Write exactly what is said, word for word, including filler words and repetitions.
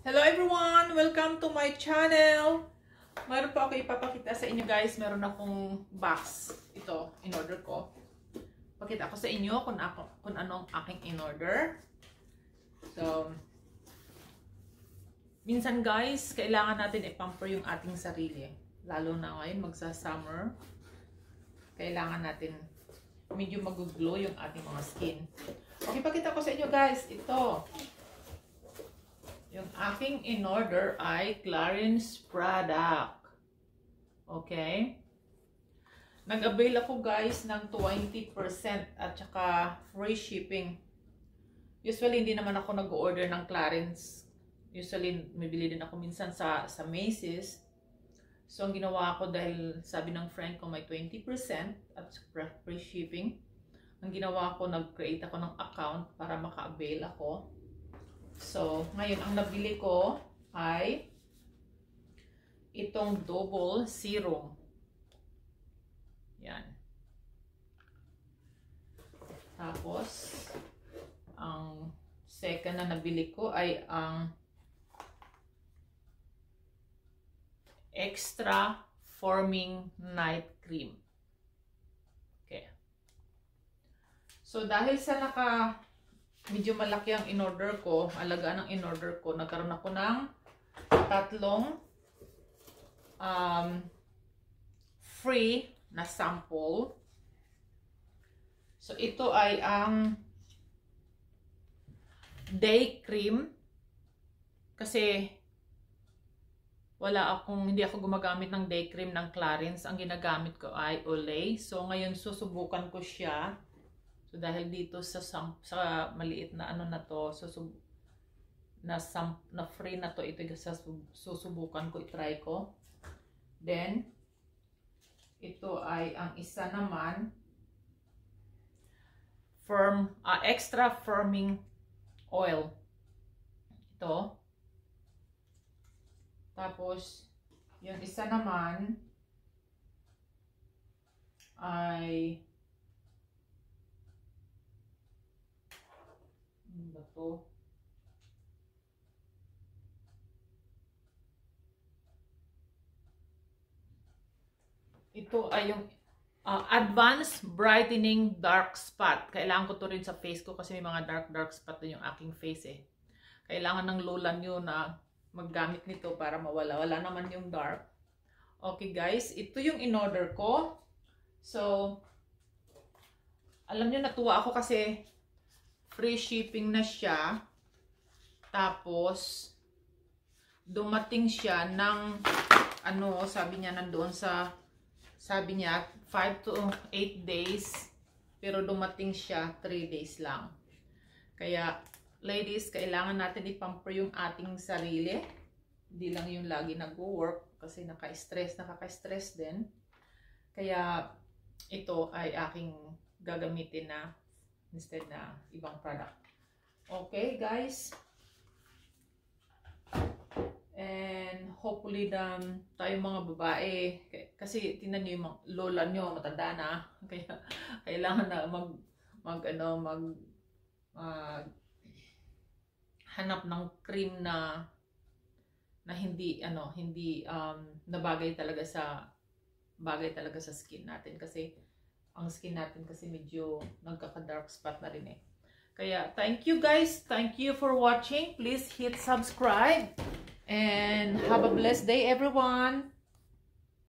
Hello everyone! Welcome to my channel! Meron po ako ipapakita sa inyo guys. Meron akong box. Ito, in-order ko. Pakita ko sa inyo kung, ako, kung anong aking in-order. So, minsan guys, kailangan natin i-pamper yung ating sarili. Lalo na ngayon, magsa-summer. Kailangan natin medyo mag-glow yung ating mga skin. Okay, pakita ko sa inyo guys. Ito. Yung aking in-order ay Clarins product. Okay? Nag-avail ako guys ng twenty percent at saka free shipping. Usually hindi naman ako nag-order ng Clarins. Usually mabili din ako minsan sa, sa Macy's. So ang ginawa ko dahil sabi ng friend ko may twenty percent at free shipping. Ang ginawa ko, nag-create ako ng account para maka-avail ako. So, ngayon, ang nabili ko ay itong double serum. Yan. Tapos, ang second na nabili ko ay ang extra forming night cream. Okay. So, dahil sa naka medyo malaki ang in-order ko, alaga ng in-order ko, nagkaroon ako ng tatlong um, free na sample. So, ito ay ang day cream. Kasi, wala akong, hindi ako gumagamit ng day cream ng Clarins. Ang ginagamit ko ay Olay. So, ngayon susubukan ko siya. So, dahil dito sa, sa maliit na ano na to, susub, na, sam, na free na to, ito sa susubukan ko, itry ko. Then, ito ay ang isa naman, firm, uh, extra firming oil. Ito. Tapos, yung isa naman, ay to. Ito ay yung uh, Advanced Brightening Dark Spot. Kailangan ko to rin sa face ko kasi may mga dark dark spot din yung aking face eh. Kailangan ng lola nyo na maggamit nito para mawala. Wala naman yung dark. Okay guys, ito yung in-order ko. So, alam nyo, natuwa ako kasi free shipping na siya. Tapos, dumating siya ng, ano, sabi niya nandoon sa, sabi niya, five to eight days. Pero dumating siya, three days lang. Kaya, ladies, kailangan natin i-pamper yung ating sarili. Hindi lang yung lagi nag-work kasi naka-stress, nakaka-stress din. Kaya, ito ay aking gagamitin na instead na ibang product. Okay, guys. And hopefully um, tayo mga babae, kasi tingnan niyo yung mga lola nyo, matanda na. Kaya kailangan na mag mag ano, mag uh, hanap ng cream na na hindi ano, hindi um nabagay talaga sa bagay talaga sa skin natin kasi ang skin natin kasi medyo nagkaka-dark spot na rin eh. Kaya, thank you guys. Thank you for watching. Please hit subscribe. And have a blessed day, everyone.